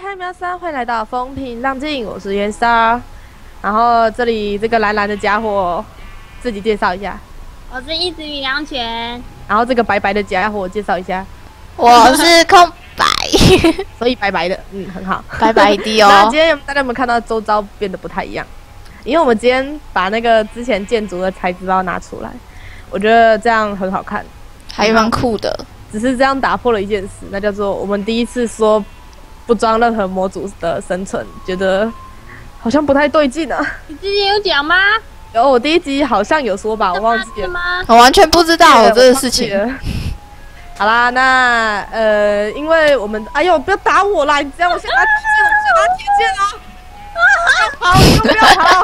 嗨，喵三，欢迎来到风平浪静，我是元莎。然后这里这个蓝蓝的家伙，自己介绍一下。 我是一只米良犬。 然后这个白白的家伙，介绍一下。 我是空白， 所以白白的，很好， 白白的哦。 那今天大家有没有看到周遭变得不太一样？因为我们今天把那个之前建筑的材质包拿出来，我觉得这样很好看， 还蛮酷的。 只是这样打破了一件事，那叫做我们第一次说不装任何模组的生存，觉得好像不太对劲啊。 你之前有讲吗？ 有，我第一集好像有说吧，我忘记了吗？ 我完全不知道这个事情。 好啦，那因为我们，哎呦，不要打我啦！你这样，我先拿铁剑哦。跑，你不要跑！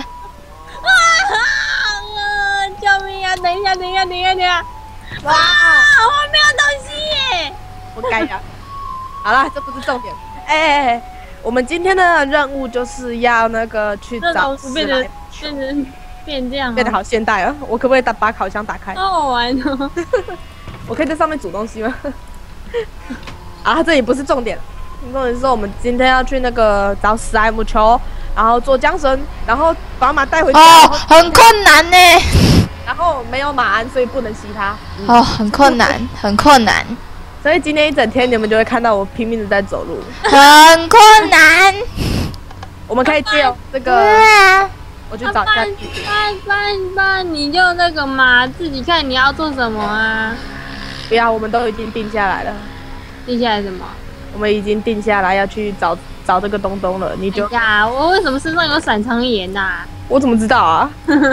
救命啊！等一下！哇，我没有东西耶！ 我改了。好啦，这不是重点。哎，我们今天的任务就是要那个去找变这样， 变得好现代啊！我可不可以把烤箱打开？ 好好玩哦！ 我可以在上面煮东西吗？啊，这也不是重点。重点是我们今天要去那个找史莱姆球，然后做缰绳，然后把马带回家。 哦，很困难呢。 然后没有马鞍，所以不能骑它。 哦，很困难，很困难。 所以今天一整天你们就会看到我拼命的在走路， 很困难。 我们可以借由这个，我去找一下。 不然你就那个嘛，自己看你要做什么啊。 不要，我们都已经定下来了。 定下来什么？ 我们已经定下来要去找这个东东了。你就呀，我为什么身上有闪长炎呐？ 我怎么知道啊？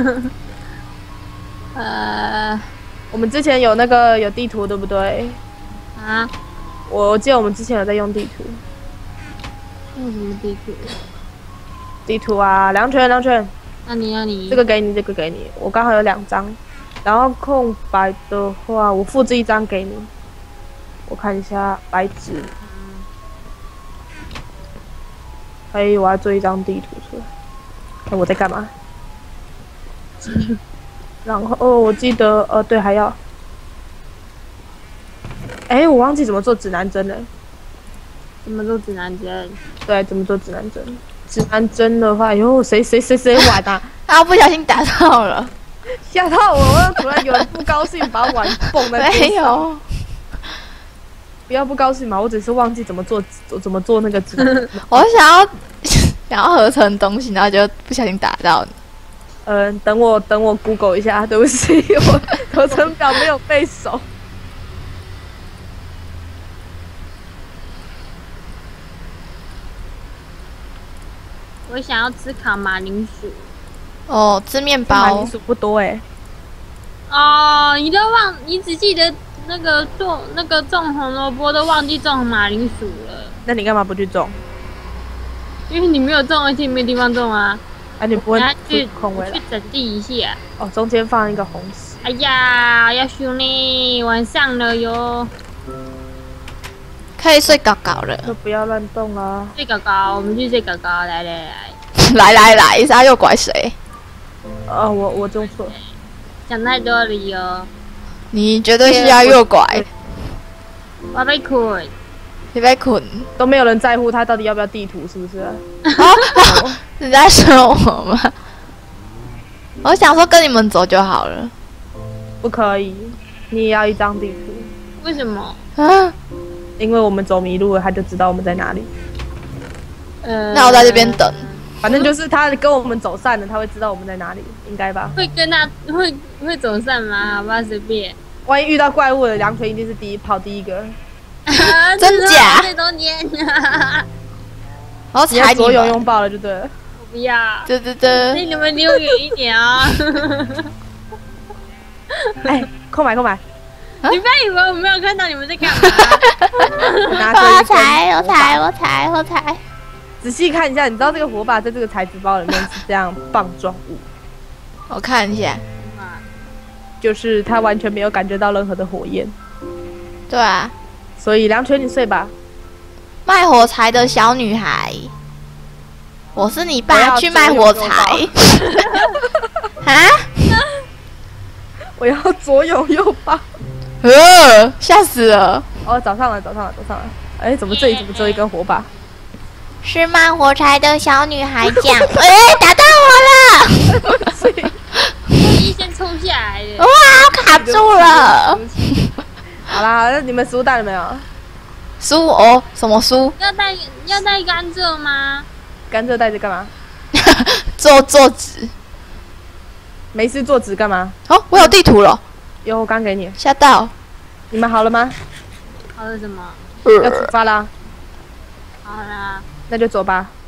我们之前有地图，对不对？ 啊？ 我记得我们之前有在用地图。 用什么地图？ 地图啊，良犬。 那你这个给你，我刚好有2张。然后空白的话，我复制1张给你。我看一下白纸。哎，我要做一张地图出来。看我在干嘛？然后我记得对，还要。哎，我忘记怎么做指南针了。 怎么做指南针？ 对，怎么做指南针？指南针的话，哟，谁玩啊？ 啊，不小心打到了， 吓到我！突然有人不高兴，把碗蹦在地上。 没有， 不要不高兴嘛，我只是忘记怎么做那个指南针。 我想要合成东西，然后就不小心打到你。 等我 Google 一下，对不起，我合成表没有背熟。 我想要吃烤马铃薯。 哦，吃面包。 马铃薯不多哎。 哦，你只记得那个种红萝卜，都忘记种马铃薯了。 那你干嘛不去种？ 因为你没有种，而且没地方种啊。 啊，你不会去空位了？ 去整地一下。 哦，中间放一个红石。 哎呀，要修呢，晚上了哟。 可以睡高高了， 就不要乱动啊！ 睡高高，我们去睡高高，来， 来，他又拐谁？ 我种错了， 想太多了哟。 你绝对是要诱拐。 我被困， 你被困， 都没有人在乎他到底要不要地图，是不是？ 你在说我吗？我想说跟你们走就好了。 不可以，你也要一张地图。 为什么？ 啊？ 因为我们走迷路了，他就知道我们在哪里。 那我在这边等。 反正就是他跟我们走散了，他会知道我们在哪里，应该吧？ 会走散吗？好吧，随便。 万一遇到怪物了，良犬一定是跑第一个。 真假？ 最中间。 我踩你左右拥抱了就对了。 我不要。 对。 你们离我远一点啊！ 哎，空白。 你不要以为我没有看到你们在干嘛。 我踩。 仔细看一下，你知道这个火把在这个材质包里面是这样棒状物。 我看一下， 就是它完全没有感觉到任何的火焰。 对啊， 所以良犬你睡吧。 卖火柴的小女孩，我是你爸去卖火柴。啊？ 我要左拥右抱。 吓死了！ 哦，早上了。哎，怎么这里只有一根火把？ 是卖火柴的小女孩讲，哎，打到我了！ 故意先冲下来的。 哇，卡住了。 好啦，那你们食物带了没有？ 书哦，什么书？ 要带甘蔗吗？ 甘蔗带着干嘛？ 做纸。 没事做纸干嘛？ 哦，我有地图了。 有，我刚给你。 吓到。 你们好了吗？ 好了什么？ 要出发啦。 好啦。 那就走吧。